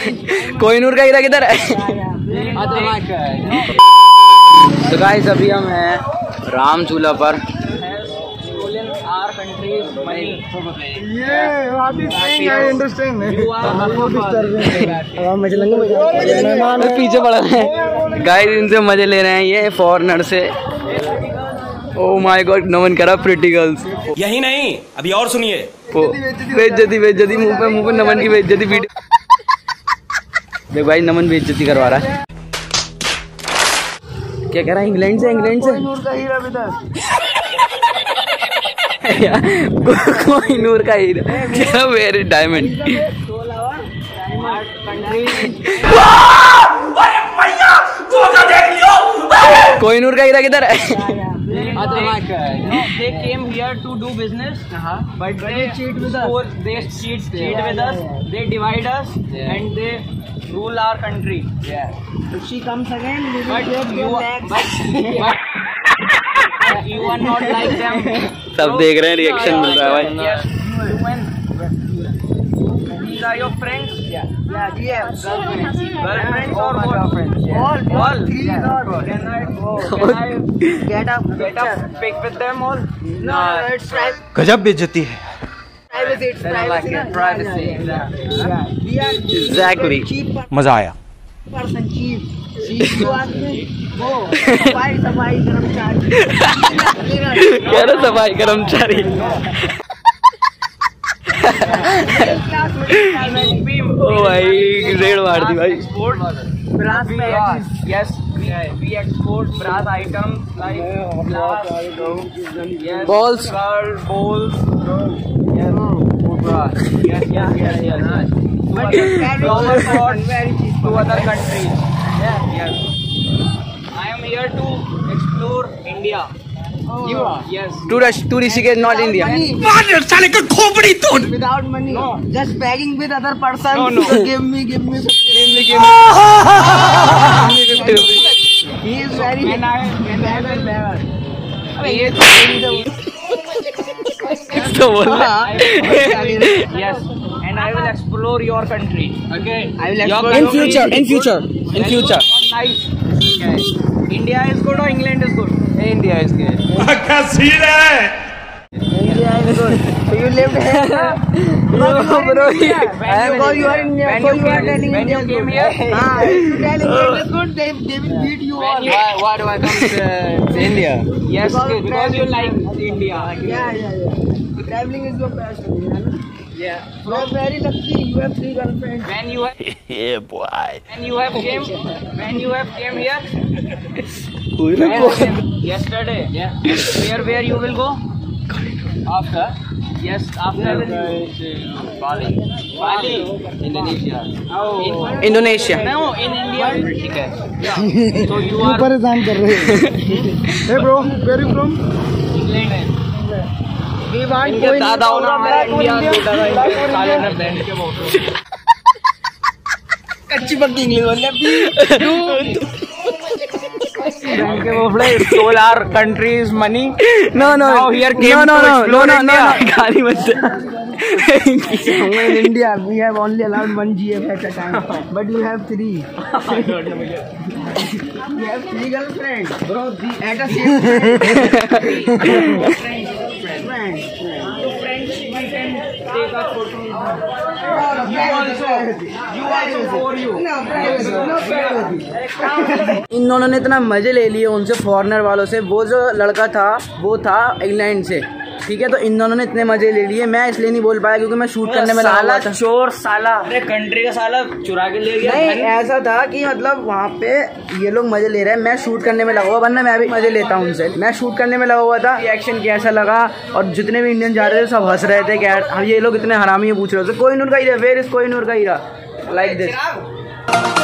कोहिनूर का हीरा किधर है? तो गाइस अभी हम हैं रामचूला पर। पीछे पड़ा है गाइस, इनसे मजे ले रहे हैं ये फॉरेनर से। ओह माय गॉड, नमन करा प्रिटी गर्ल्स। यही नहीं, अभी और सुनिए। बेइज्जती मुंह पे नमन की बेइज्जती वीडियो। देख भाई नमन बेइज्जती करवा रहा है। क्या कह रहा है? इंग्लैंड से कोहिनूर का हीरा, वेरी डायमंड। कोहिनूर का हीरा किधर है? They came here to do business, but they cheat with us. They cheat with us. They divide us, and they rule our country. If she comes again, but you are not like them. सब देख रहे हैं, reaction मिल रहा है भाई। Yes, these are your friends. Girlfriends or girlfriends? All. Can I get up pic with them all? No, it's private. गजब बेइज्जती है। Privacy. Exactly. मजा आया। Person cheap. सफाई कर्मचारी। कह रहे सफाई कर्मचारी। ओ भाई रेड मार दी भाई। Brass patches. Yes, we export brass items like glass, yes, Balls. bowls. Yes, brass. Yes. But flower pots to other countries. Yes. I am here to explore India. You are? Yes. To Rishikesh, not India. साले का खोपड़ी तोड़। Without money. No. Just begging with other person. No. So give me. He is very. And I will never. तो बोल Yes. And I will explore your country. Okay. I will explore in future. Nice. Okay. India is good or England is good? India is good. क्या scene है? India is good. So you lived here? No, bro. Because you are India. So you are telling India is good. If you tell England is good, they will beat you all. Why do I come to India? Yes, because you like India. Yeah. Traveling is your passion. Yeah. You are very lucky. You have 3 girlfriends. Yeah, boy. When you have came here. Yesterday. Yeah. Where you will go? After. Yes, after Bali. Indonesia. Indonesia. No, in India. Yeah. So you are. परेशान कर रहे हैं। Hey bro, where are you from? England. We want इनके दादा होना हमारा India काले में बैंड के बहुत कच्ची पक्की इंग्लिश बोलने stole our country's money. No. Here came गाली मत In India, we have only allowed 1 GF at a time, but you have 3. You have 3 girlfriends, bro. At a same friends. We can take a photo. You also for you. इन दोनों ने इतना मजे ले लिए उनसे foreigner वालों से। वो जो लड़का था वो था इंग्लैंड से, ठीक है। तो इन दोनों ने इतने मजे ले लिए, मैं इसलिए नहीं बोल पाया क्योंकि मैं शूट करने में लगा हुआ था। चोर साला, अरे कंट्री का साला चुरा के ले गया। नहीं ऐसा था कि मतलब वहाँ पे ये लोग मजे ले रहे हैं, मैं शूट करने में लगा हुआ, वरना मैं भी मजे लेता हूँ उनसे। मैं शूट करने में लगा हुआ था। रिएक्शन कैसा लगा, और जितने भी इंडियन जा रहे थे सब हंस रहे थे कि यार ये लोग इतने हरामी पूछ रहे थे कोहिनूर का हीरा, वेयर इज कोहिनूर का हीरा, लाइक दिस।